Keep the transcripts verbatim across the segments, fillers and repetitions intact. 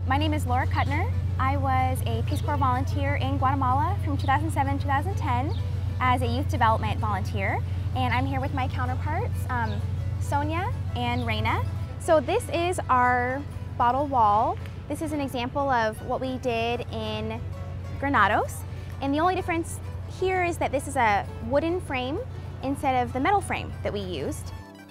My name is Laura Kuttner. I was a Peace Corps volunteer in Guatemala from two thousand seven to two thousand ten as a youth development volunteer, and I'm here with my counterparts, um, Sonia and Reina. So this is our bottle wall. This is an example of what we did in Granados, and the only difference here is that this is a wooden frame instead of the metal frame that we used.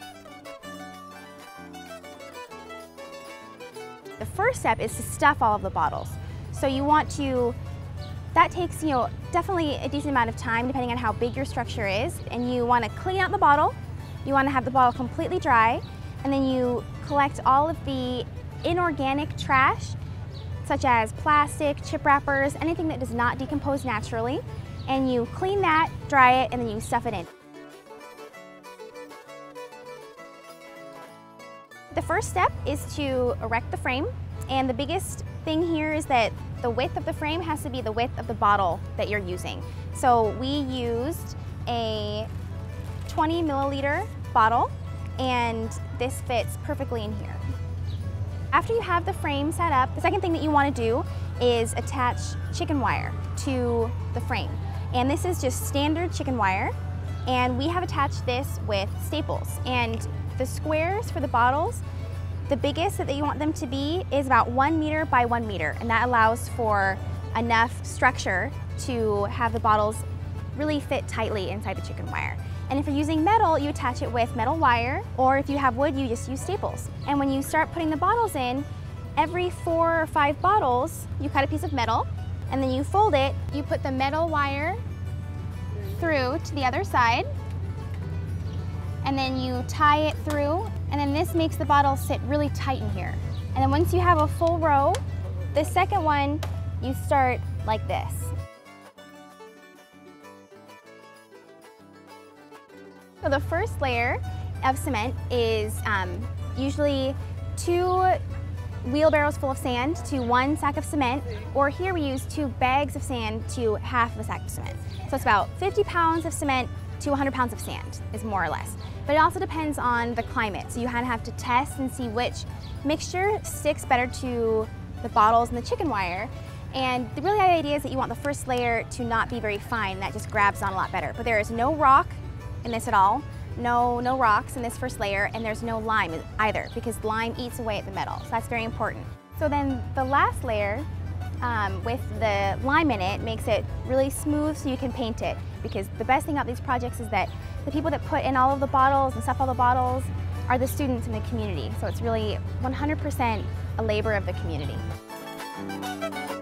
The first step is to stuff all of the bottles. So you want to, that takes, you know, definitely a decent amount of time depending on how big your structure is, and you want to clean out the bottle. You want to have the bottle completely dry, and then you collect all of the inorganic trash, such as plastic, chip wrappers, anything that does not decompose naturally, and you clean that, dry it, and then you stuff it in. The first step is to erect the frame, and the biggest thing here is that the width of the frame has to be the width of the bottle that you're using. So we used a twenty milliliter bottle, and this fits perfectly in here. After you have the frame set up, the second thing that you want to do is attach chicken wire to the frame. And this is just standard chicken wire, and we have attached this with staples. And the squares for the bottles, the biggest that you want them to be is about one meter by one meter, and that allows for enough structure to have the bottles really fit tightly inside the chicken wire. And if you're using metal, you attach it with metal wire, or if you have wood, you just use staples. And when you start putting the bottles in, every four or five bottles, you cut a piece of metal, and then you fold it, you put the metal wire through to the other side, and then you tie it through, and then this makes the bottle sit really tight in here. And then once you have a full row, the second one, you start like this. So the first layer of cement is um, usually two wheelbarrows full of sand to one sack of cement, or here we use two bags of sand to half of a sack of cement. So it's about fifty pounds of cement to one hundred pounds of sand, is more or less. But it also depends on the climate, so you kind of have to test and see which mixture sticks better to the bottles and the chicken wire. And the really idea is that you want the first layer to not be very fine, that just grabs on a lot better. But there is no rock in this at all, no, no rocks in this first layer, and there's no lime either, because lime eats away at the metal, so that's very important. So then the last layer, um, with the lime in it, makes it really smooth so you can paint it, because the best thing about these projects is that the people that put in all of the bottles and stuff all the bottles are the students in the community, so it's really one hundred percent a labor of the community.